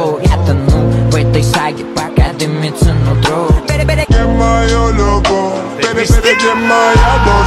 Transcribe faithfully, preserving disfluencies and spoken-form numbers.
могу. Я тону в этой саге, пока дымится нутро. Где моё любовь? Baby, baby, где моя дочь?